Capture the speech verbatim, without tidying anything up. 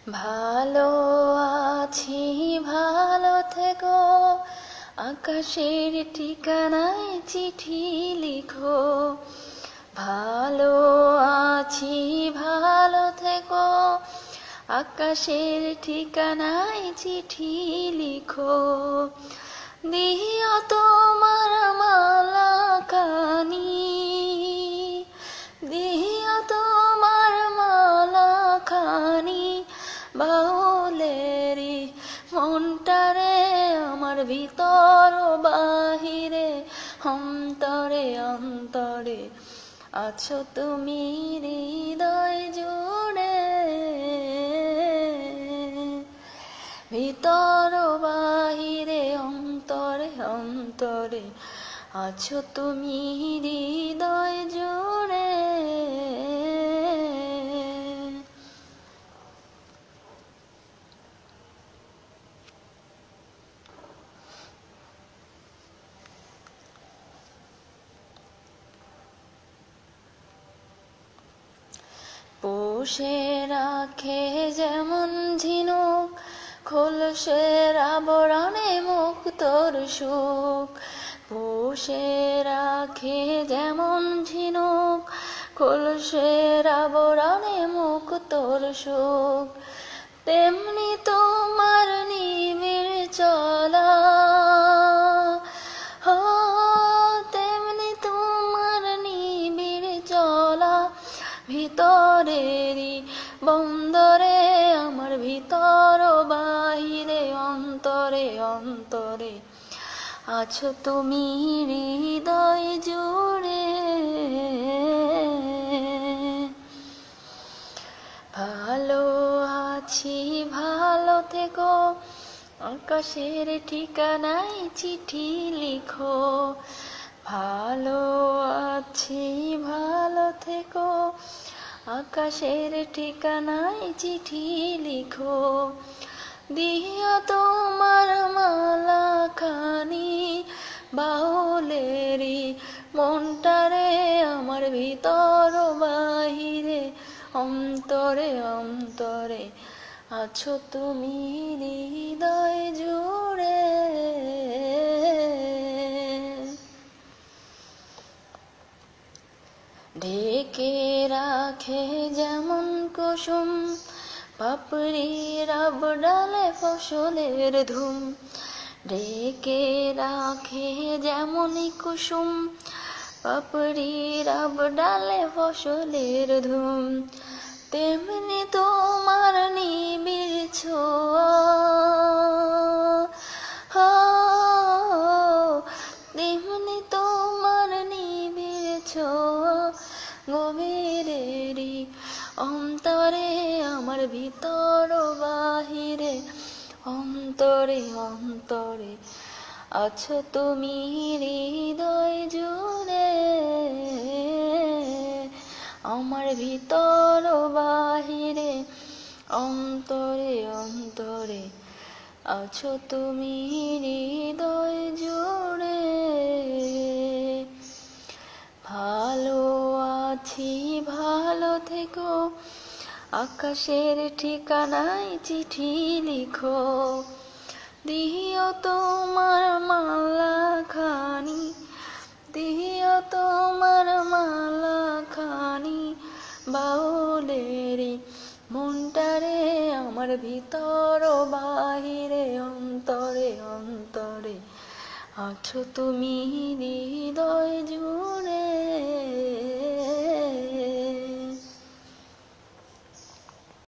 ভালো আছি ভালো থেকো, আকাশের ঠিকানায় চিঠি লিখো। ভালো আছি ভালো থেকো, আকাশের ঠিকানায় চিঠি লিখো। দিও তোমার মালা খানি, দিও তোমার মালা খানি, বাউলেরি মনটারে আমার ভিতর বাহিরে, অন্তরে অন্তরে আছো তুমি হৃদয় জুড়ে। ভিতর বাহিরে অন্তরে অন্তরে আছো তুমি হৃদয় জুড়ে। পোষে রাখে যেমন ঝিনুক, খোলসের আবরণে মুক্তোর সুখ। পোষে রাখে যেমন ঝিনুক, খোলসের আবরণে মুক্তোর সুখ। তেমনি তোমার নিবিড় চলা, হো তেমনি তোমার নিবিড় চলা। ভিতরেরই বন্দরে আমার ভিতর বাহিরে, অন্তরে অন্তরে আছো তুমি হৃদয় জুড়ে। ভালো আছি ভালো থেকো, আকাশের ঠিকানায় চিঠি লিখো। ভালো আছি ভালো থেকো, আকাশের ঠিকানায় চিঠি লিখো। দিও তোমার মালা খানি, বাউলেরি মনটারে আমার ভিতর বাহিরে, অন্তরে অন্তরে আছো তুমি হৃদয় জুড়ে। ঢেকে রাখে যেমন কুসুম, পাপড়ির আবডালে ফসলের ধুম। ঢেকে রাখে যেমনই কুসুম, পাপড়ির আবডালে ফসলের ধুম। তেমনি তোমার নিবিড় ছোঁয়া, তেমনি তোমার নিবিড় ছোঁয়া। গভীরেরই অন্তরে আমার ভিতর বাহিরে, অন্তরে অন্তরে আছো তুমি হৃদয় জুড়ে। আমার ভিতর বাহিরে, অন্তরে অন্তরে আছো তুমি হৃদয় জুড়ে। ভালো আছি ভালো থেকো, আকাশের ঠিকানায় চিঠি লিখো। দিও তোমার মালা খানি, দিও তোমার মালা খানি, বাউলেরি মনটারে আমার ভিতর বাহিরে, অন্তরে অন্তরে আছো তুমি হৃদয় জুড়ে।